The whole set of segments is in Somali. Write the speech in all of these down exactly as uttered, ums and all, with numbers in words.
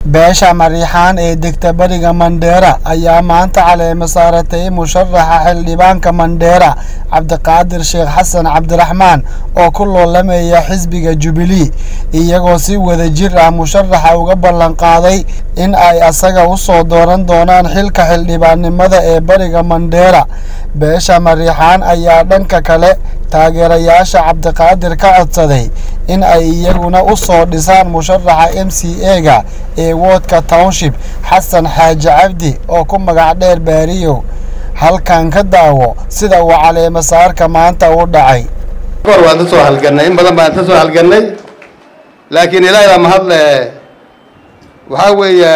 beesha Marehan ee degta bariga Mandera ayaa maanta caleema saaratay musharaxa xildhibaanka Mandera Abdikadir Sheikh Hassan Abdiraxmaan oo ku loolamaya xisbiga Jubilee iyagoo si wada jir ah musharaxa uga ballan qaaday in ay asaga u soo dooran doonaan xilka xildhibaannimada ee bariga Mandera. beesha Marehan ayaa dhanka kale taageerayaasha Abdikadir ka codsaday in ay iyaguna u soo dhisaan musharaxa M C A-ga ee wardka township Hassan Xaaji Cabdi oo ku magac dheer Baariyo. halkan ka daawo sida uu caleema saarka maanta u dhacay. kor waan soo halganay in badan baan soo halganay laakiin ilaahay ma hadle waxa weeye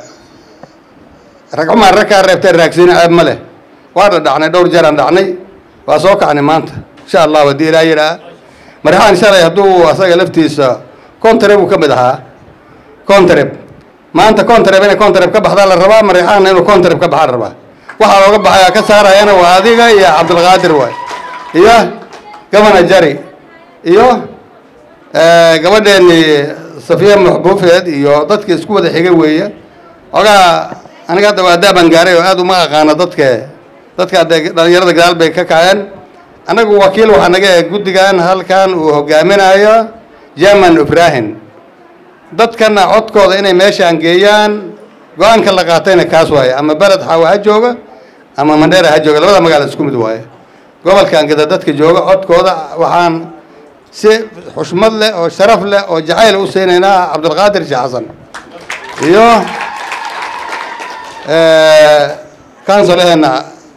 raguma raka reebtay raagsin aad ma leh waa dhacnay dhowr jeer aan dhacnay waa soo kacnay maanta insha Allah wadii ilaahay Marehan shalay haduu asaga laftiisa kontreb uu ka mid ahaa kontreb maanta kontreb inay kontreb ka baxda la rabaa Marehan inuu kontreb ka baxaa rabaa waxa looga baxaya ka saarayana waa adiga iyo Abdikadir way iyo gabana jari iyo ee gabadheeni Safiya Maxbuufeed iyo dadka isku wada xigay weeye oga aniga hadda waa daaban gaaray oo aad uma aqaan dadka dadka dhalinyarada gadaal bay ka kaceen anagu wakiil waxa naga gudigan halkan uu hogaaminayo Jaman Ibrahim dadkana codkooda inay meeshaan geeyaan go'aanka la qaatayna kaas waaye ama balad xawa ha jooga ama Mandera ha jooga labada magaalo isku mid waaye gobolkan gada dadka jooga codkooda waxaan si xushmad leh oo sharaf leh oo jacayl u seenaynaa Abdikadir Sheikh Hassan iyo ee kansalena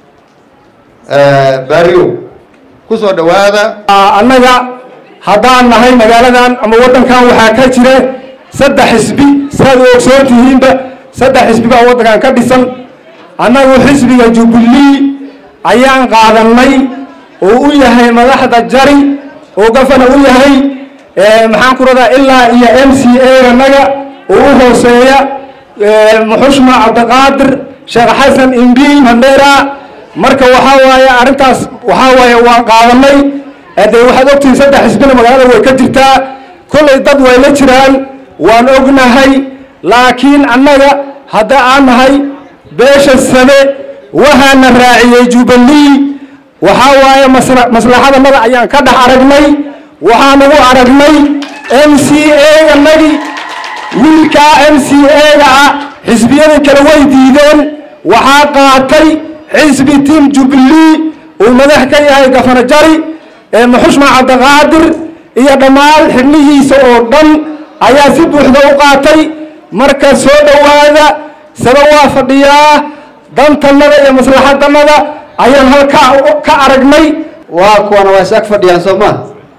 ee Baariyo kusoo dhawaada annaga haddaan nahay magaaladan ama wadankan waxaa ka jira saddex xisbi saad ogsoontihiinba saddex xisbi baa wadankan ka dhisan annagu xisbiga Jubilee ayaan qaadanay oo u yahay madaxda jari oo gafana u yahay ee maxaan ku radaa ilaa iyo M C A naga oo u hooseeya muxushma Abdikadir Sheikh Hassan Imbi Mandera marka waxa waaye arintaas waxa waaye waan qaadanay ee waxaad ogtiin saddex xisbina magaalada way ka jirtaa kulay dad way la jiraan waan ognahay laakiin annaga hadda aan nahay beesha sane waxaana raaciyay Jubilee waxa waaye maslaxada nada ayaan ka dhax aragnay waxaan ugu aragnay M C A-ga nagi wiilka M C A-ga xisbiyada kala way diideen waxa qaatay xisbi team Jubilee oo madax ka yahay gafana jari ee muxushma Abdikadir iyo dhamaan xubnihiisa oo dhan ayaa si buuxda u qaatay marka soo dhawaada sida waa fadhiyaa dantanada iyo maslaxadanada ayaan halka ka aragnay waa kuwana waa isaga fadhiyaan Soomaa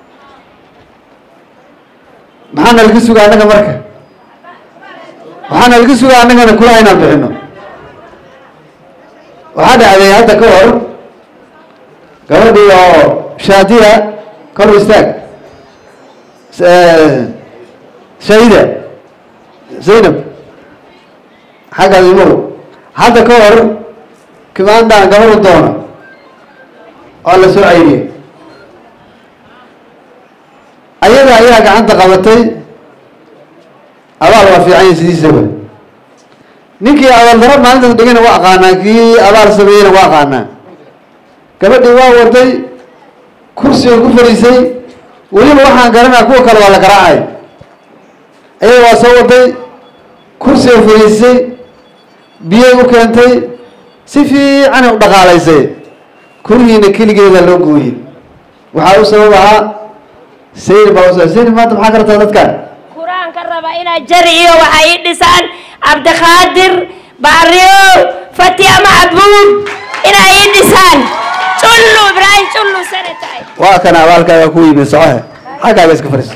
maxaan laga sugaa anaga marka waxaan laga sugaa anaga kula inaan bixino waxa dhacday hadda ka hor gabadhii oo shaadiya kor istaag sayida zainab xagga imur hadda ka hor kimaandaan gabadhu doona oo la soo ceyriyay ayada ayaa gacanta qabatay abaal waa fiican sidiisaba ninkii abaal daro maalintaas dhigana waa aqaanaa kii abaal sameeyana waa aqaanaa gabadhii waa waday kursiga ku fadhiisay weliba waxaan garanaa kuwa kale waa la garaacay ayada waa soo waday kursiga fadhiisay biyay u keentay si fiican u dhaqaalaysay kurigiina keligeeda loo gooyey waxaa u sabab ahaa sayid baa usoo sayid maanta maxaa kartaa dadkan quraan ka raba ina jari iyo waxa ay dhisaan Abdikadir Baariyo Fatiya Maxbuub ina ay dhisaan tullu Ibrahim tullu sanatay waa kana abaalkaaga ku yimid saxay xagaaga iska fariis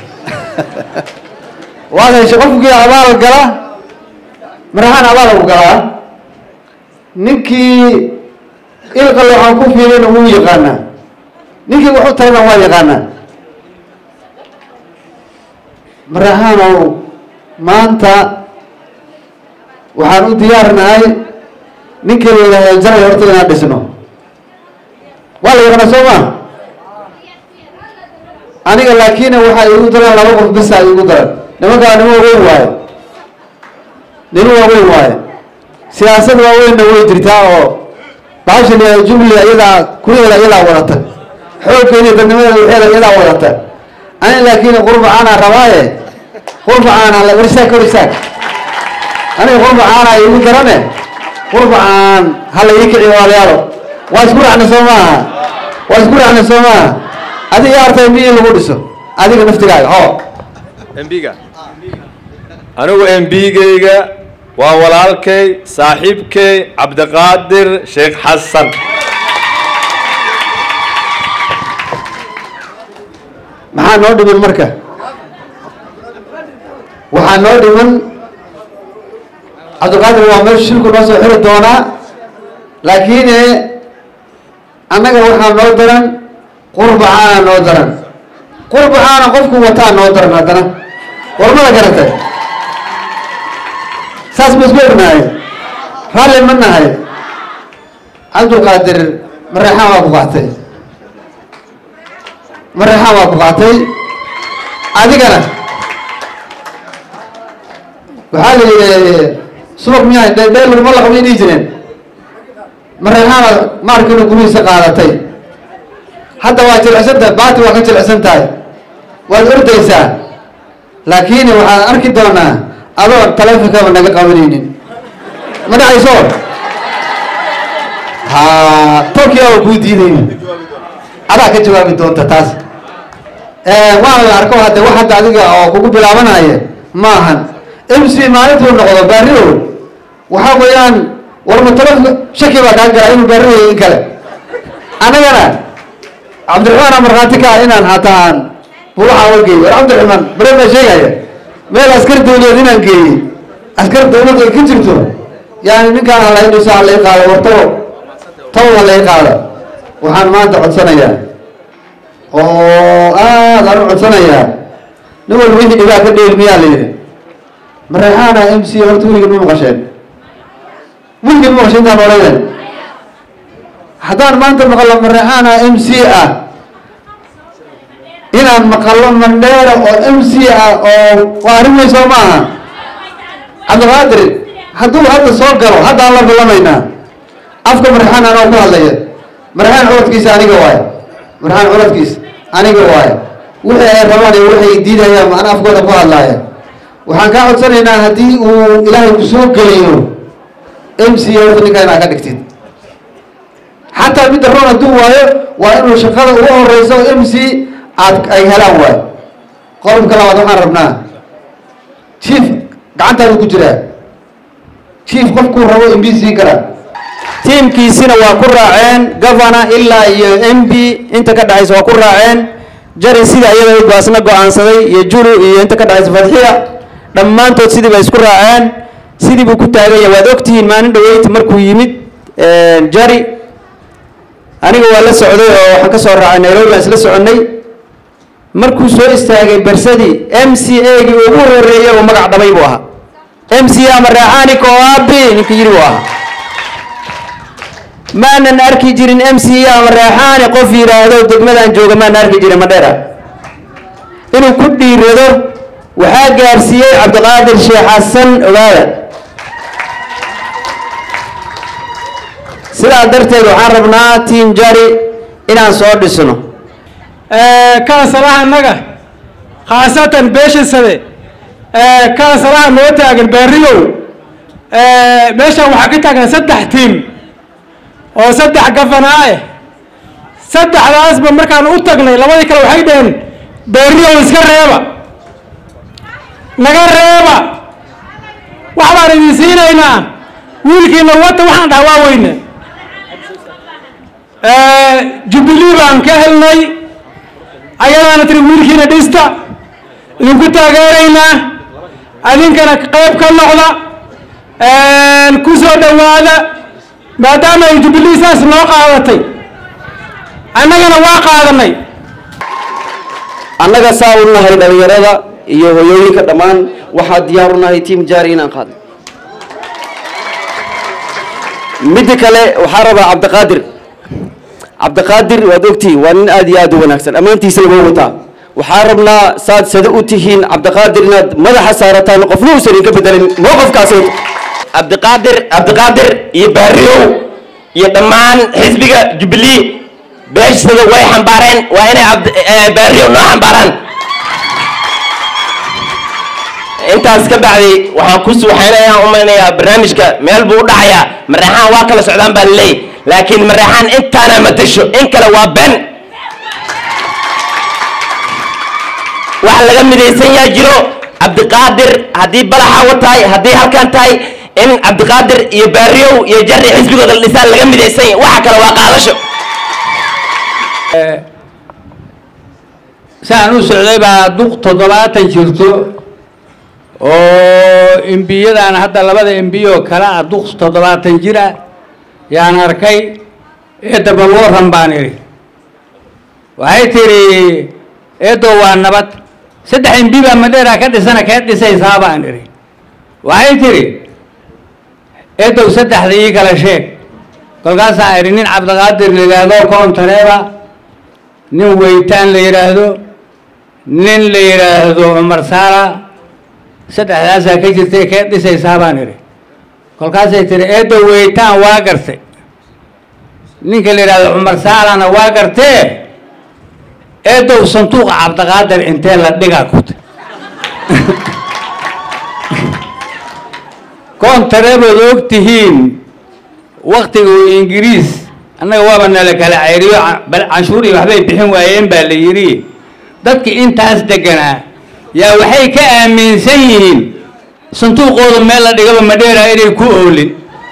waa ay shaqofkii abaal gala Marehan abaal u galaa ninkii ilqal waxaan ku fiirin uu yaqaana ninkii wuxuu tahay waa yaqaana Marehan oo maanta waxaan u diyaarnahay ninkii la yiraahdo jaray horta inaan dhisno waa la yaqaan Soomaa aniga laakiin waxa ay ugu daran laba qof bis ay ugu daran nimanka animo weyn waayo nin waaweyn waaye siyaasad waaweynna way jirtaa oo baashan jubli iyadaa kuyaheeda iyadaa wadata xoogkeeda dadnimadeeda waxeeda iyadaa wadata ani laakiin qurbacaana rabaaye qurbacaana la warsaag ka warsaag aniga qurbacaana igu garane qurbacaan hala ii kici walaalayaalo waa isku raacna soo maaha waa isku raacna soo maaha adiga artay mii lagu dhiso adiga naftigaaga ho embiga anigu embigayga waa walaalkay saaxiibkay Abdikadir Sheikh Hassan maxaa noo dhiman marka waxaa noo dhiman Abdikadir waa meel shirku noo soo xiri doonaa laakiin annaga waxaa noo daran qurbacaana noo daran qurbacaana qofku wataa noo daran haddana warmada garatay saas ma isku ognahay raalli ma nahay Abdikadir Marehan waa ku qaatay Marehan waa ku qaatay adigana waxaa la yidhi subag miyaa dheel laguma laqabay dhihi jireen Marehan maarkinu gurihiisa qaadatay hadda waa jilicsantahay baati waa ka jilicsan tahay waad ordaysaa laakiin waxaan arki doonaa adoo taleefonkaba naga qabanaynin ma dhacayso ha tokyo waa kuu diidayna adaa ka jawaabi doonta taas waan la arko hadda wax hadda adiga oo kugu bilaabanaya maahan M C maalintuu noqdo baariyow waxaa weeyaan warma taleefonka shaki baa kaa gara inuu baariyow in kale anagana Abdiraxmaan markhaati ka inaan hataan buuxa wargeey war Abdiraxmaan bare ma sheegaya meel askar dawladeed inaan geeyey askar dawladda ay ka jirto yani ninkaan hala inuu saa lay qaado wartabo tawa lay qaado waxaan maanta codsanayaa oo aad aan codsanayaa nin walba wixii dhibaa ka dheer miyaa la yidhi Marehan M C horta weligeed ma maqasheen weligeed ma maqasheen intaan odhaydeen haddaan maanta maqlo Marehan M C ah inaan maqlo Mandera oo M C ah oo waa arrin weyn soo maaha Abdikadir hadduu hadda soo galo haddaan la balamaynaa afka Marehan anoo ku hadlaya Marehan codkiisa aniga waaye Marehan codkiisa aniga waaye wixii ay rabaan iyo waxay diidayaan ma ana afkooda ku hadlaaya waxaan kaa codsanaynaa haddii uu ilaahay ku soo geliyo M C horta ninka inaad ka dhigtid xataa midda roon hadduu waayo waa inuu shaqada ugu horeyso M C aad ay helaan waayo qodobka labaad waxaan rabnaa chief gacantaadu ku jiraa chief qofkuu rabo M B C kara tiimkiisina waa ku raaceen governor ilaa iyo M P inta ka dhaxaysa waa ku raaceen jari sida iyada u baasna go'aansaday iyo juru iyo inta ka dhaxaysa fadxiya dhammaantood sidii bay isku raaceen sidii buu ku taagan yahay waad ogtihiin maalin dhaweyd markuu yimid jari aniga waa la socday oo waxaan ka soo raacay Nairobi aan isla soconnay markuu soo istaagay barsadii M C A-gii ugu horeeyay oo magac dhabay buu ahaa M C A Marehan ko abi ninkii yiri waa maanan arki jirin M C A Marehan qof yiraahdo degmadan jooga maan arki jirin Mandera inuu ku dhiirado waxaa gaarsiiyey Abdikadir Sheikh Hassan ogaada sidaa darteed waxaan rabnaa team jari inaan soo dhisno كان صلاح النجا خاصة بيش السنة كان صلاح موتى البريو بيشا وحكيتها كان سدح تيم أو سدح قفناي سدح راس بمركان أوتقني لما ذيك لو حيدين بريو يسكر ريبا نجار ريبا وحبار يسينا هنا ويلكي نوات وحنا دعواوين جبلي بان كهلني ayadana tiri wiilkiina dhista idinku taageeraynaa adinkana qayb ka noqda ku soo dhawaada maadaama ay Jubilee saas noo qaadatay annagana waa qaadanay annaga saa u nahay dhalinyarada iyo hooyooyinka dhammaan waxaa diyaar u nahay team jari inaan qaado mid kale waxaa rabaa Abdikadir Abdikadir waad ogtii waa nin aad iyo aad u wanaagsan amaantiisa lagu wataa وحاربنا ساد سدؤتهين عبد القادر ناد مدح سارتان قفلوس اللي كبدل موقف كاسود عبد القادر عبد القادر يبريو يدمان حزبك جبلي باش سدا واي حنبارين وانا عبد بريو نو حنباران انت اسكبعدي waxaan ku suuxaynaya umaynaya barnaamijka meel buu u dhacaya Marehan waa kala socdaan baa leey laakiin Marehan intaana ma tasho in kale waa ben wax laga midaysan yaa jiro Abdikadir hadii balaxa wataay hadii halkan tahay in Abdikadir iyo Bariyo iyo Jarri xisbigooda lisaan laga midaysan waxa kale waa qaadasho saan u socday baa duq toddobaatan jirto oo imbiyadaan hadda labada imbiyo kala duq toddobaatan jira yaan arkay ee daba loo rambaan iri waxay tiri eedo waa nabad saddex imbi baa Mandera ka dhisana ka dhisaysaa baan iri waxay tiri eedo saddexdii kala sheeg kolkaas aan iri nin Abdikadir la yiraahdo koontareeba nin weytaan la yiraahdo nin la yiraahdo Umar Sara saddexdaas ka jirtay ka dhisaysaa baan iri kolkaas ay tiri eedo weytaan waa gartay ninka la yiraahdo Umar Sarana waa gartay eedo sanduuq Abdikadir intee la dhigaa ku koontareebad ogtihiin waqtiga Ingiriis annaga waaba nala kala ceyriyo bal canshuuri waxbay bixin waayeen baa la yiri dadka intaas deganaa yaa waxay ka aaminsan yihiin sanduuqooda meel la dhigaba Mandera inay ku oolin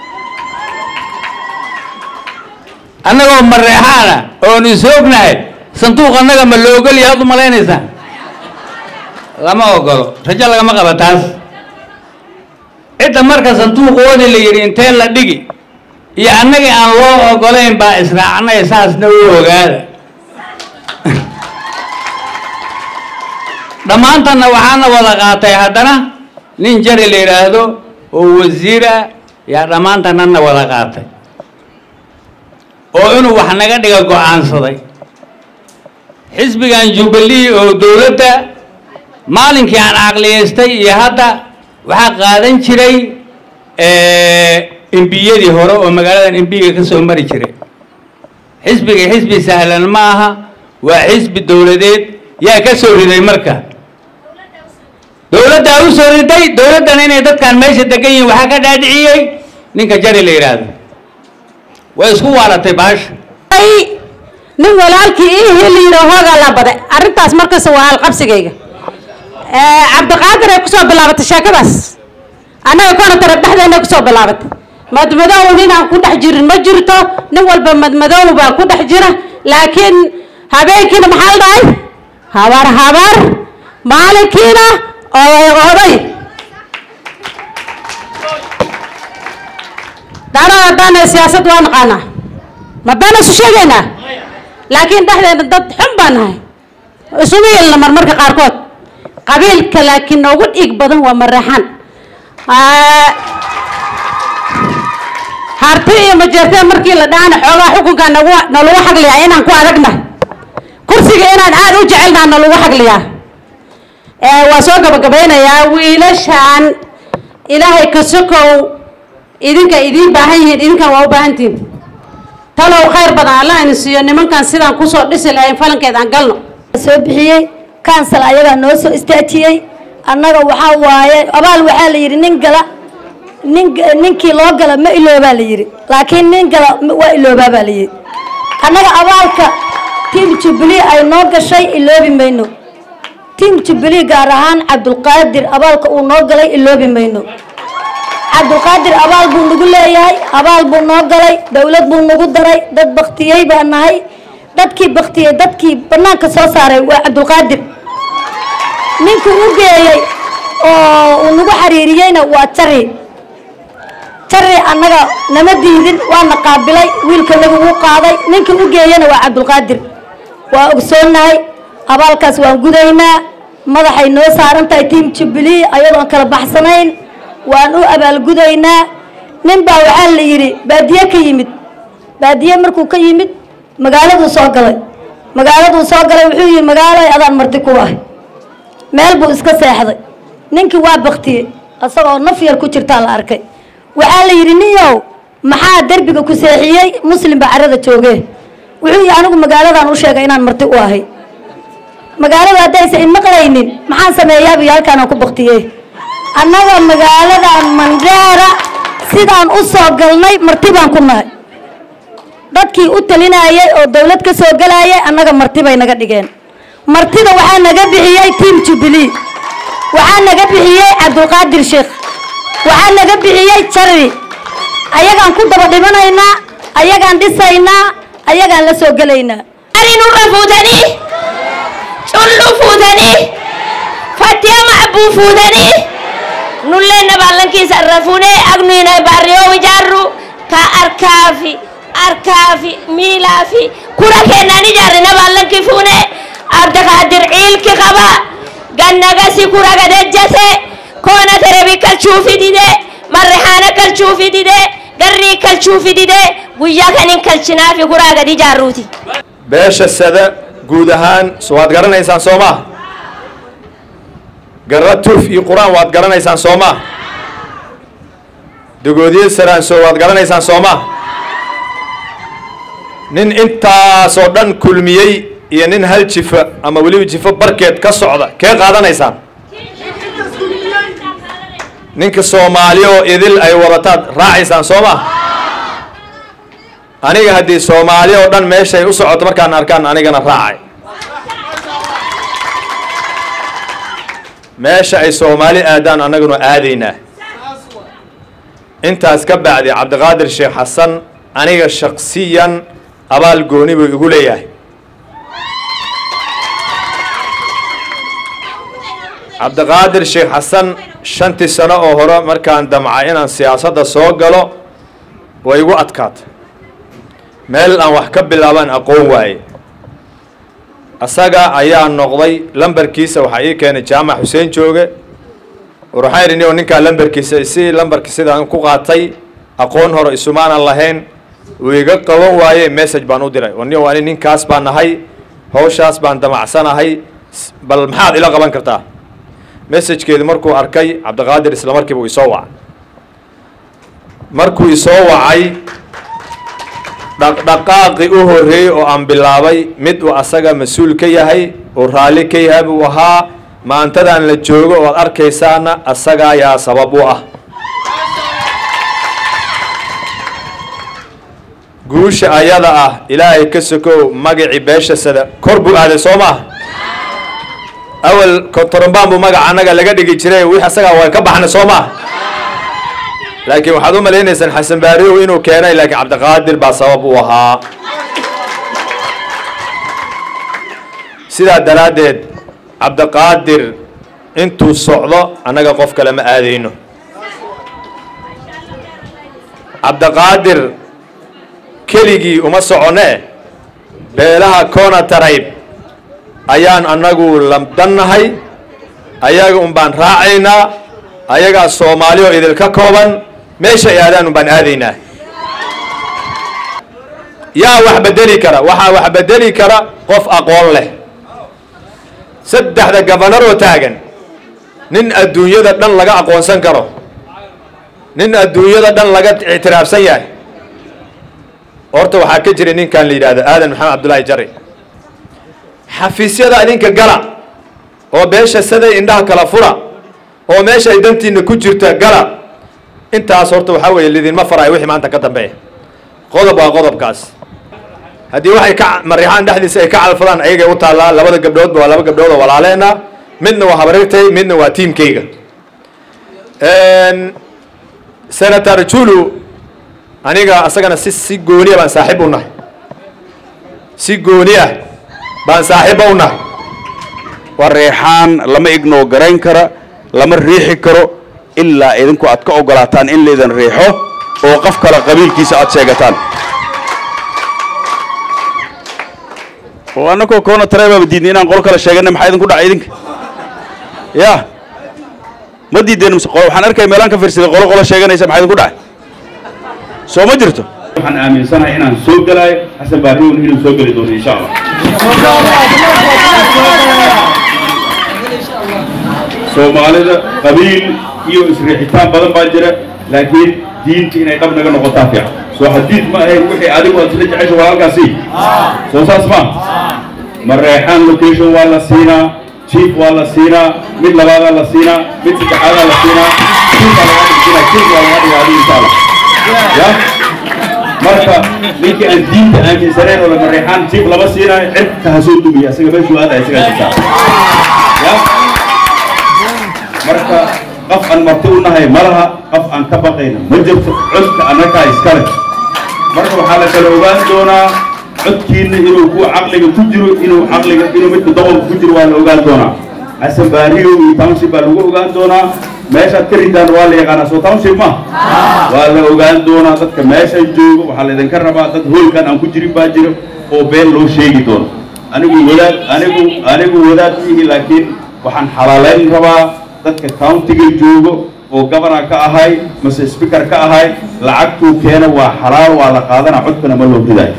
annagoo Marehan oo nisoognahay sanduuq annaga ma loo ogol yahay u malaynaysaa lama ogolo rajo lagama qaba taas cidda marka sanduuqooda la yiri intee la dhigi iyo annaga aan loo ogolayn baa israacnay saasna u ogaada dhamaantana waxaana wada qaatay haddana nin Jarri la yiraahdo oo wasiira yaa dhamaantana wada qaatay oo inuu wax naga dhiga go'aansaday xisbigan Jubilee oo dawladda maalinkii aan aqliyeystay iyo hadda waxa qaadan jiray ee imbiyadii hore oo magaaladan imbiga ka soo mari jiray xisbiga xisbi sahlan ma aha waa xisbi dawladeed yaa ka soo riday marka dawladda u soo riday dawladdan inay dadkan meesha degan yihiin waxa ka dhaadhiciyay ninka Jarri la yiraahdo way isku waaratay baash nin walaalkii ii heliyo hooga la baday arintaas markaas waa hal qabsigayga ee Abdikadir ay ku soo bilaabatay sheekadaas anaga koona tar dhaxdeena ku soo bilaabatay madmadow ninaan ku dhex jirin ma jirto nin walba madmadow baa ku dhex jira laakiin habeenkiina maxaa la dhahay habar habar maalinkiina oo oday dara dana siyaasad waan qana ma bana su sheegayna laakiin dhaxdeena dad xun baan nahay isugu yeelna marmarka qaarkood qabiilka laakiin ugu dhig badan waa Marehan harti iyo majeerteen markii la dhaana xoogaa xukunka nagu nalagu xagliyaa inaan ku adagna kursiga inaan aad u jecelnaa nalagu xagliyaa ee waa soo gabagabaynayaa wiilashan ilaahay ka sokow idinka idin baahan yihiin idinka waa u baahantiin talow khayr badan Allah in siiyo nimankan sidaan ku soo dhisi lahayn falankeed aan galno soo bixiyay kansal ayaga noo soo istaajiyay annaga waxa waaye abaal waxa la yiri nin gala nin ninkii loo gala ma ilooba la yiri laakiin nin gala waa ilooba baa la yiri annaga abaalka team Jubilee ay noo gashay iloobi mayno team Jubilee gaar ahaan Abdikadir abaalka uu noo galay iloobi mayno Abdikadir abaal buu nagu leeyahay abaal buu noo galay dawlad buu nagu daray dad baqtiyay baa nahay dadkii baqtiyay dadkii banaanka soo saaray waa Abdikadir ninka uu geeyay oo uu nagu xariiriyayna waa Jarri Jarri annaga nama diidin waa na qaabilay wiilka nagu uu qaaday ninka uu geeyana waa Abdikadir waa ogsoonahay abaalkaas waan gudaynaa madaxay noo saaran tahay team Jubilee ayadoo kala baxsanayn waan u abaal gudaynaa nin baa waxa la yiri baadiye ka yimid baadiye markuu ka yimid magaaladu soo galay magaaladuu soo galay wuxuu yidhi magaalo adaan marti ku ahay meel buu iska seexday ninkii waa baktiyey asagoo naf yar ku jirtaa la arkay waxaa la yidhi ninyow maxaa derbiga ku seexiyey muslim baa carrada joogee wuxuu yidhi anigu magaaladan u sheegay inaan marti u ahay magaalada haddaysa in maqlaynin maxaan sameeyaaba iyo halkaanaan ku baktiyey annaga magaaladan Mandera sidaan u soo galnay marti baan ku nahay dadkii u talinayay oo dawlad ka soo galayay annaga marti bay naga dhigeen martida waxaa naga bixiyey team Jubilee waxaa naga bixiyey Abdikadir Sheikh waxaa naga bixiyey Charri ayagaan ku daba dhimanaynaa ayagaan dhisaynaa ayagaan la soo galaynaa arinu rafudani chullu fudani fatiya ma'bu fudani nullena ballankiisa rafune agnuina barrio wijarru ka arkafi arkafi milafi kura kenani jarina ballanki fune Abdikadir ilki qaba gannaga si kura gadajjate kona terebi kalchuufi dide Marehana kalchuufi dide garri kalchuufi dide guyya kanin kalchinaafi kura gadi jarruuti beesha sada guud ahaan soo waad garanaysaan Sooma garatuuf iyo quraan waad garanaysaan Sooma dugoodiye saraan soo waad garanaysaan Sooma nin intaas oo dhan kulmiyey iyo nin hal jifa ama waliba jifa barkeed ka socda kee qaadanaysaan ninka Soomaaliya oo idil ay wadataad raacaysaan Sooma aniga haddii Soomaaliya oo dhan meeshay u socoto markaan arkaan anigana raacay meesha ay Soomaali aadaan anaguna aadaynaa intaas ka bacdi Abdikadir Sheikh Hassan aniga shakhsiyan abaal gooni buu igu leeyahay Abdikadir Sheikh Hassan shantii sano oo hore markaan damcay inaan siyaasadda soo galo way igu adkaatay meel aan wax ka bilaaban aqoon waaye asaga ayaa noqday lambarkiisa waxa ii keenay jaamac Xuseen jooge waxaan irin oo ninka lambarkiisa si lambarkiisa sidaan ku qaatay aqoon hore isumaan lahayn uu iga qaban waaye message baan u diray oo nin ninkaas baan nahay hawshaas baan damacsanahay bal maxaad ila qaban kartaa message-keedu markuu arkay Abdikadir isla markiiba uu soo wacay markuu soo wacay dhaqdhaqaaqi u horeeyay oo aan bilaabay mid uu asaga mas'uul ka yahay oo raali ka yahay uu ahaa maantadan la joogo oo arkaysaana asaga ayaa sabab u ah guusha ayada ah ilaahay ka sokow magaci beesha sada kor buu aaday Sooma awal kontorobaan buu magaca anaga laga dhigi jiray wixii asaga way ka baxna Sooma laakiin waxaad u maleynaysan Xasan Baariyo inuu keenay laakiin Abdikadir baa sabab u ahaa sidaa daraadeed Abdikadir intuu socdo anaga qof kale ma aadayno Abdikadir keligii uma socone beelaha koona tarayb ayaan anagu lamdannahay ayaga un baan raacaynaa ayaga Soomaaliya oo idil ka kooban meesha ay aadaan un baan aadaynaa yaa wax bedeli kara waxa wax bedeli kara qof aqoon leh saddexda governor oo taagan nin adduunyada dhan laga aqoonsan karo nin adduunyada dhan laga ictiraafsan yahay horta waxaa ka jira ninkan la yiraahdo aadan maxamed cabdullaahi jarri xafiisyada idinka gala oo beesha saday indhaha kala fura oo meesha ay dantiina ku jirta gala intaas horta waxa weeye lidinma faray wixii maanta ka dambeeya qodob waa qodobkaas haddii waxay ka Marehan dhexdiisa ay ka calfadaan ayaga u taalaa labada gabdhood waa laba gabdhood oo walaaleena midna waa habareertay midna waa teamkayga een senator Julu aniga asagana si si gooniya baan saaxiib u nahay si gooniya baan saaxiib u nahay Marehan lama ignoo garayn kara lama riixi karo ilaa idinku aad ka ogolaataan in leedan riixo oo qof kale qabiilkiisa aad sheegataan oo anako koona tareeba diidin inaan qol kale sheegana maxay idinku dhacay idinka ya ma diideen waxaan arkay meelaan ka fiirsaday qolo qolo sheeganaysa maxay idinku dhacay soo ma jirto waxaan aaminsanahay inaan soo galaayo xasan baariyown inuu soo geli doono insha allah soomaalida qabiil iyo isriixitaan badan baa jira laakiin diinta inay dhab naga noqotaa fiican soo xadiid ma ahayn wixii adigu aad isla jecesha walaalkaasi soo saas ma Marehan location waa la siinaa chief waa la siinaa mid labaadaa la siinaa mid saddexaadaa la siinaa inta laga dhigina chief waa laga dhigaa insha allah ya marka ninkii aan diinta aaminsaneen oo Marehan chief lama siinaayo cidka ha soo dumiya isaga meeshuu aada isaga jirtaa ya marka qof aan marti u nahay malaha qof aan ka baqayna ma jirto codka annaga iskale marka waxaa la kala ogaan doonaa codkiina inuu ku caqliga ku jiro inuu caqliga inuu midka doqonka ku jiro waa la ogaan doonaa xasan baariyow iyo township baa lagu ogaan doonaa meeshaad ka ridaan waa la yaqaanaa soo township ma waa la ogaan doonaa dadka meeshan joogo waxaa laydinka rabaa dad hoolkan aan ku jirin baa jiro oo been loo sheegi doono anigu wadaad anigu anigu wadaad mihi laakiin waxaan xalaalayn rabaa dadka countiga joogo oo governor ka ahay mase speaker ka ahay lacagtuu keena waa xalaal waa la qaadana codkana ma loo ridayo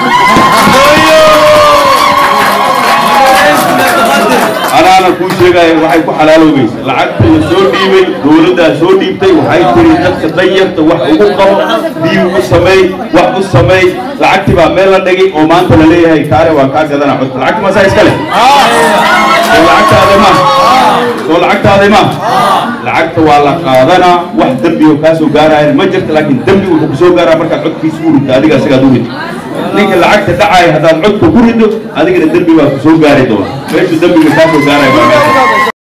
أنا كل شيء وحي كحلال وبيس لعقت السودي من دولة السودي بتاعي وحي تري نفس الضيق توح وقوم بيو السماي وح السماي لعقت بعمل لدقي ومان تللي هاي كاره وكار كذا نحط لعقت ما سايس كله لعقت هذا ما لعقت هذا ما لعقت والله قادنا واحد دبي وكاسو جارا المجرد لكن دبي وكاسو جارا مركز عد في سور هذه قصة دوبي لكن لعقت دعاي هذا العد كبرده هذه كده دبي وكاسو جارا دول ليش دبي وكاسو جارا